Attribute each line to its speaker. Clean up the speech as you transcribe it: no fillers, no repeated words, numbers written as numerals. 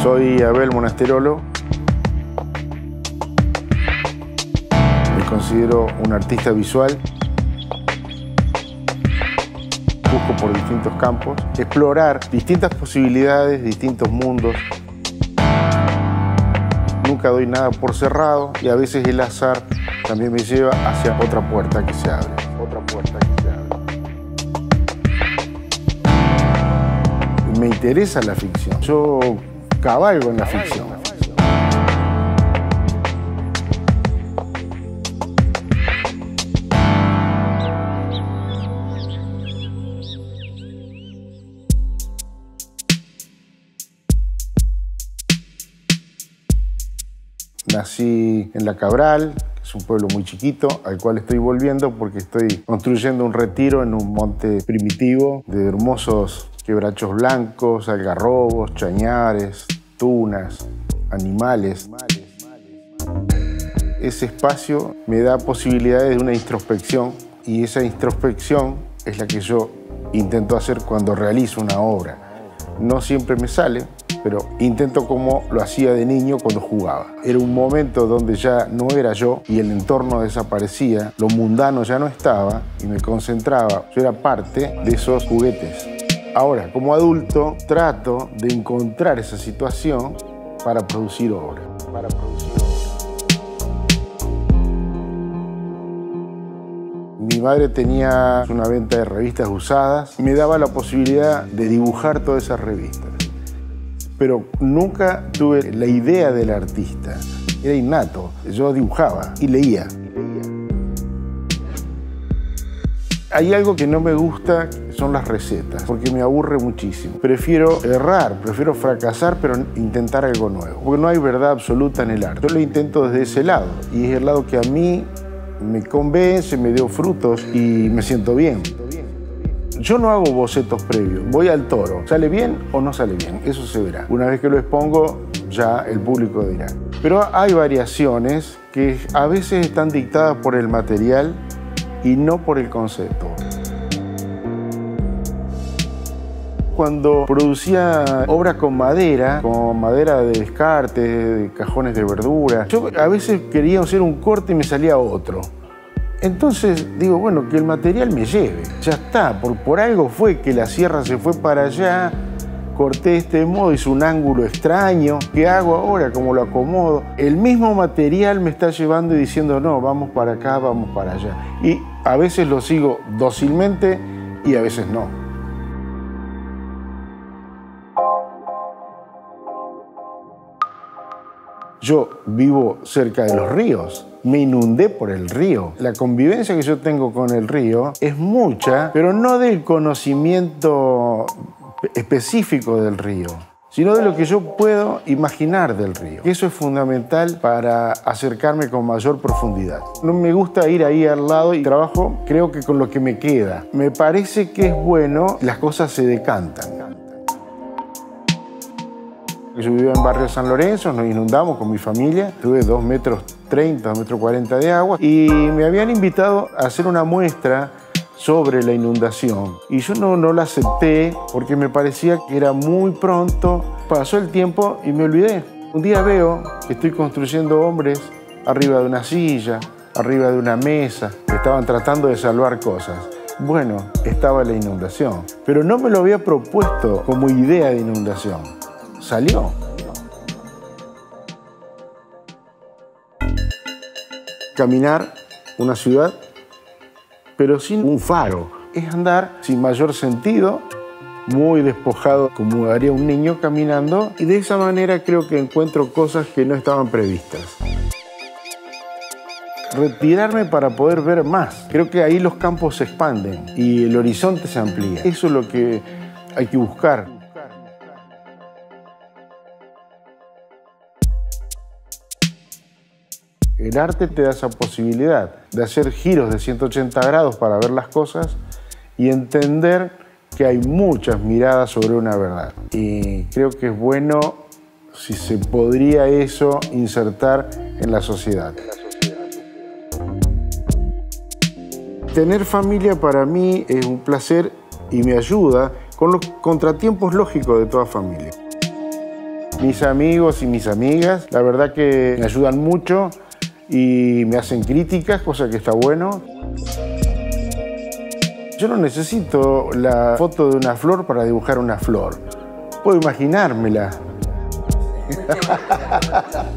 Speaker 1: Soy Abel Monasterolo. Me considero un artista visual. Busco por distintos campos, explorar distintas posibilidades, distintos mundos. Nunca doy nada por cerrado y a veces el azar también me lleva hacia otra puerta que se abre. Otra puerta que se abre. Me interesa la ficción. Yo cabalgo en la ficción. Nací en La Cabral, que es un pueblo muy chiquito, al cual estoy volviendo porque estoy construyendo un retiro en un monte primitivo de hermosos quebrachos blancos, algarrobos, chañares, tunas, animales. Ese espacio me da posibilidades de una introspección y esa introspección es la que yo intento hacer cuando realizo una obra. No siempre me sale, pero intento como lo hacía de niño cuando jugaba. Era un momento donde ya no era yo y el entorno desaparecía, lo mundano ya no estaba y me concentraba. Yo era parte de esos juguetes. Ahora, como adulto, trato de encontrar esa situación para producir obra. Mi madre tenía una venta de revistas usadas y me daba la posibilidad de dibujar todas esas revistas. Pero nunca tuve la idea del artista. Era innato. Yo dibujaba y leía. Hay algo que no me gusta, son las recetas, porque me aburre muchísimo. Prefiero errar, prefiero fracasar, pero intentar algo nuevo. Porque no hay verdad absoluta en el arte. Yo lo intento desde ese lado, y es el lado que a mí me convence, me dio frutos y me siento bien. Yo no hago bocetos previos, voy al toro. ¿Sale bien o no sale bien? Eso se verá. Una vez que lo expongo, ya el público dirá. Pero hay variaciones que a veces están dictadas por el material y no por el concepto. Cuando producía obra con madera de descarte, de cajones de verdura, yo a veces quería hacer un corte y me salía otro. Entonces digo, bueno, que el material me lleve. Ya está, por algo fue que la sierra se fue para allá, corté de este modo, hice un ángulo extraño. ¿Qué hago ahora? ¿Cómo lo acomodo? El mismo material me está llevando y diciendo, no, vamos para acá, vamos para allá. Y a veces lo sigo dócilmente y a veces no. Yo vivo cerca de los ríos, me inundé por el río. La convivencia que yo tengo con el río es mucha, pero no del conocimiento específico del río, sino de lo que yo puedo imaginar del río. Eso es fundamental para acercarme con mayor profundidad. No me gusta ir ahí al lado y trabajo, creo que con lo que me queda. Me parece que es bueno, las cosas se decantan. Yo vivía en barrio San Lorenzo, nos inundamos con mi familia, tuve 2,30 metros, 2,40 metros de agua y me habían invitado a hacer una muestra sobre la inundación. Y yo no la acepté porque me parecía que era muy pronto. Pasó el tiempo y me olvidé. Un día veo que estoy construyendo hombres arriba de una silla, arriba de una mesa, que estaban tratando de salvar cosas. Bueno, estaba la inundación, pero no me lo había propuesto como idea de inundación. Salió. Caminar una ciudad, pero sin un faro. Es andar sin mayor sentido, muy despojado, como haría un niño caminando, y de esa manera creo que encuentro cosas que no estaban previstas. Retirarme para poder ver más. Creo que ahí los campos se expanden y el horizonte se amplía. Eso es lo que hay que buscar. El arte te da esa posibilidad de hacer giros de 180 grados para ver las cosas y entender que hay muchas miradas sobre una verdad. Y creo que es bueno si se podría eso insertar en la sociedad. Tener familia para mí es un placer y me ayuda con los contratiempos lógicos de toda familia. Mis amigos y mis amigas, la verdad que me ayudan mucho y me hacen críticas, cosa que está bueno. Yo no necesito la foto de una flor para dibujar una flor. Puedo imaginármela.